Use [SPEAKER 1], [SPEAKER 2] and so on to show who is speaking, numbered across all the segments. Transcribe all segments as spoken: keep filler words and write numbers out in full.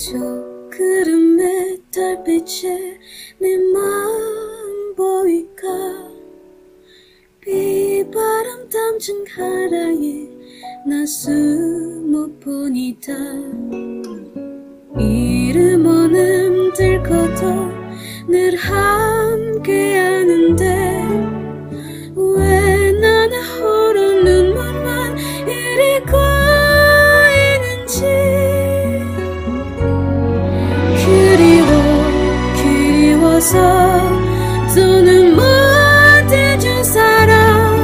[SPEAKER 1] 저 구름의 달빛에 내 마음 보일까. 비바람 담진 가랑에 나 숨어보니다. 이름 없는 들고도 늘 함께하는데 왜 나는 홀로 눈물만 이리 고이는지. 그리워 그리워서 더는 못 잊은 사람.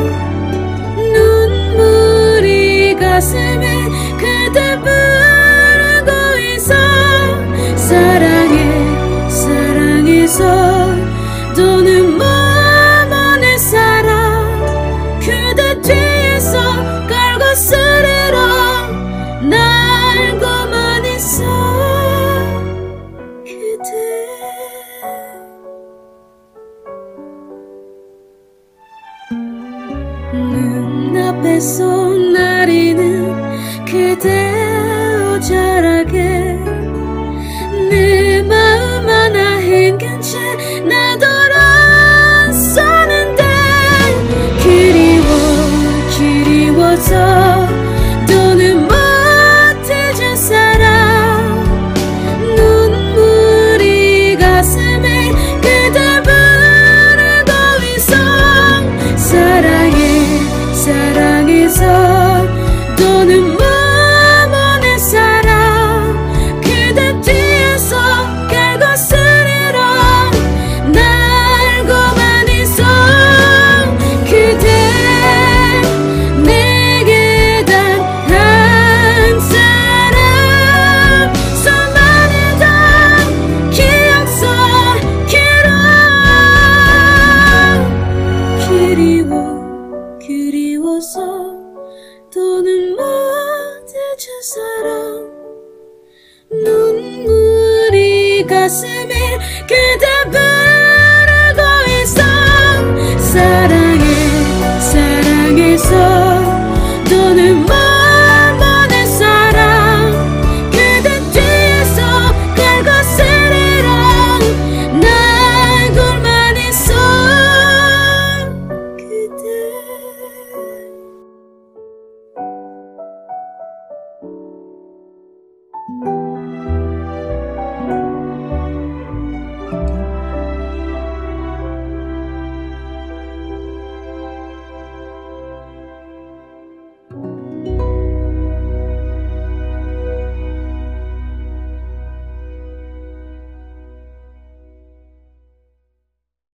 [SPEAKER 1] 눈물이 가슴에 그대 부르고 있어. 사랑해 사랑해서 더는 머무는 사람. 그대 뒤에서 깔고 스르러 날고만 있어. 그대 눈앞에서 나리는 그대 오잘하게 내 마음 하나 헹긴 채 나 돌아서는데. 그리워 그리워서 더는 못 잊은 사람. 눈물이 가슴에 그대 부르고 있어. 사랑해 사랑해서 더는 머무는 사람. 그대 뒤에서 깔고 스르러 날고만 있어. 그대 내게 단 한 사람. 수많은 단 기억 속으로 그리워 그리워서 더는 못 잊은 사람. 눈물이 가슴에 그대